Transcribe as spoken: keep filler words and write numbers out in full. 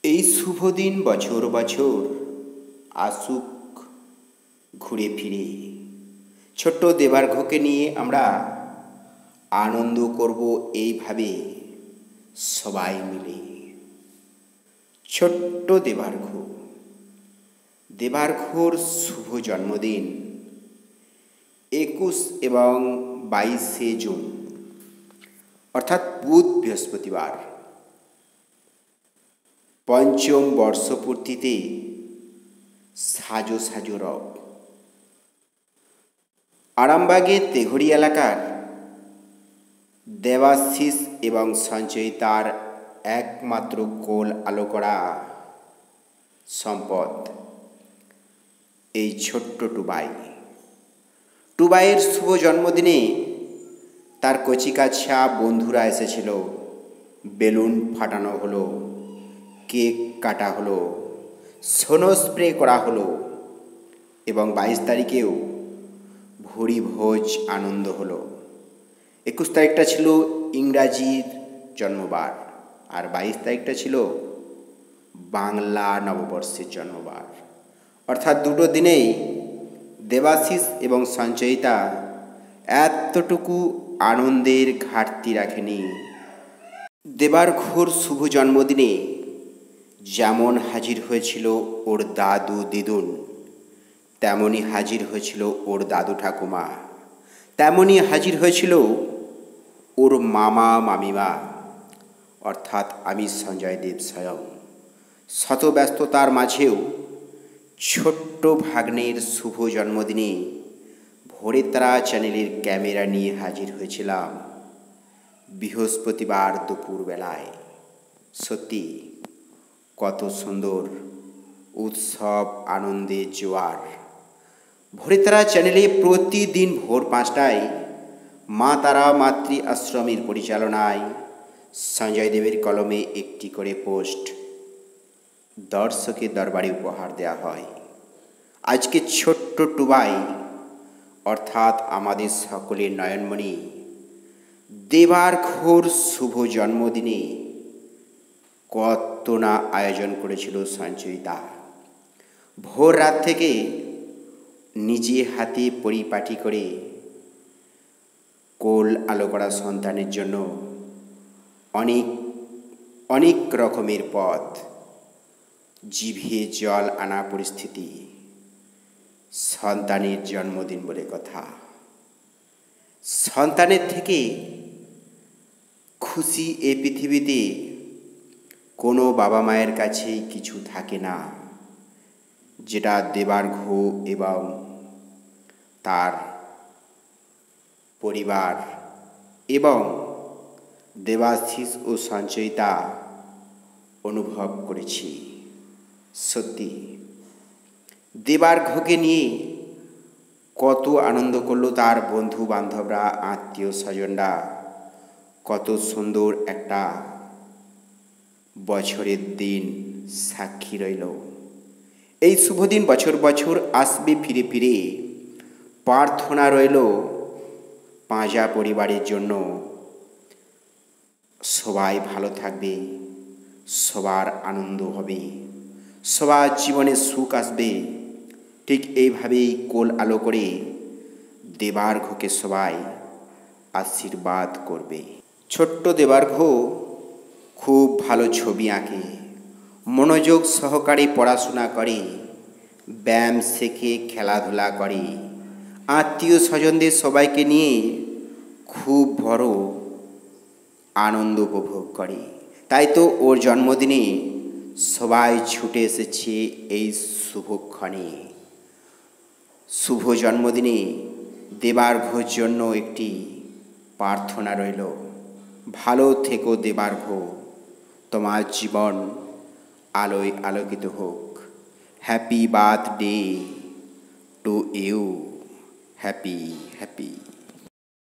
এই শুভ দিন বছর বছর আসুক ঘুরে ফিরে। ছোট্ট দেবার্ঘ্যকে নিয়ে আমরা আনন্দ করব এইভাবে সবাই মিলে। ছোট্ট দেবার্ঘ্য, দেবার্ঘ্যর শুভ জন্মদিন একুশ এবং বাইশে জুন, অর্থাৎ বুধ বৃহস্পতিবার। পঞ্চম বর্ষপূর্তিতে সাজো সাজো রব। আরামবাগের তেঘড়ি এলাকার দেবাশিস এবং সঞ্চয়িতার একমাত্র কোল আলো করা সম্পদ এই ছোট্ট টুবাই। টুবাইয়ের শুভ জন্মদিনে তার কচিকাছা বন্ধুরা এসেছিল। বেলুন ফাটানো হলো, কেক কাটা হলো, স্নো স্প্রে করা হলো এবং বাইশ তারিখেও ভুরি ভোজ আনন্দ হলো। একুশ তারিখটা ছিল ইংরাজির জন্মবার আর বাইশ তারিখটা ছিল বাংলা নববর্ষের জন্মবার। অর্থাৎ দুটো দিনেই দেবাশিস এবং সঞ্চয়িতা এতটুকু আনন্দের ঘাটতি রাখেনি। দেবার্ঘ্যর শুভ জন্মদিনে যেমন হাজির হয়েছিল ওর দাদু দিদুন, তেমনই হাজির হয়েছিল ওর দাদু ঠাকুমা, তেমনই হাজির হয়েছিল ওর মামা মামিমা, অর্থাৎ আমি সঞ্জয় দেব স্বয়ং। শত ব্যস্ততার মাঝেও ছোট্ট ভাগ্নের শুভ জন্মদিনে ভোরের তারা চ্যানেলের ক্যামেরা নিয়ে হাজির হয়েছিলাম বৃহস্পতিবার দুপুরবেলায়। সত্যি কত সুন্দর উৎসব, আনন্দের জোয়ার। ভোরের তারা চ্যানেলে প্রতিদিন ভোর পাঁচটায় মা তারা মাতৃ আশ্রমের পরিচালনায় সঞ্জয় দেবের কলমে একটি করে পোস্ট দর্শকের দরবারে উপহার দেওয়া হয়। আজকে ছোট্ট টুবাই, অর্থাৎ আমাদের সকলের নয়নমণি, দেবার্ঘ্যর শুভ জন্মদিনে কত না আয়োজন করেছিল সঞ্চয়িতা। ভোর রাত থেকে নিজে হাতে পরিপাটি করে কোল আলো করা সন্তানের জন্য অনেক অনেক রকমের পথ, জিভে জল আনা পরিস্থিতি। সন্তানের জন্মদিন বলে কথা। সন্তানের থেকে খুশি এ পৃথিবীতে কোনো বাবা মায়ের কাছেই কিছু থাকে না, যেটা দেবার্ঘ্য এবং তার পরিবার এবং দেবাশিস ও সঞ্চয়িতা অনুভব করেছি। সত্যি দেবার্ঘ্যকে নিয়ে কত আনন্দ করলো তার বন্ধু বান্ধবরা, আত্মীয় স্বজনরা। কত সুন্দর একটা বছরের দিন সাক্ষী রইল। এই শুভ দিন বছর বছর আসবে ফিরে ফিরে। প্রার্থনা রইল পাঁজা পরিবারের জন্য। সবাই ভালো থাকবে, সবার আনন্দ হবে, সবার জীবনে সুখ আসবে। ঠিক এইভাবেই কোল আলো করে দেবার্ঘ্যকে সবাই আশীর্বাদ করবে। ছোট্ট দেবার্ঘ্য খুব ভালো ছবি আঁকে, মনোযোগ সহকারে পড়াশোনা করে, ব্যায়াম শেখে, খেলাধুলা করে, আত্মীয় স্বজনদের সবাইকে নিয়ে খুব বড় আনন্দ উপভোগ করে। তাই তো ওর জন্মদিনে সবাই ছুটে এসেছে এই শুভক্ষণে। শুভ জন্মদিনে দেবার্ঘ্যর জন্য একটি প্রার্থনা রইল। ভালো থেকো দেবার্ঘ্য, তোমার জীবন আলোয় আলোকিত হোক। Happy birthday to you. Happy happy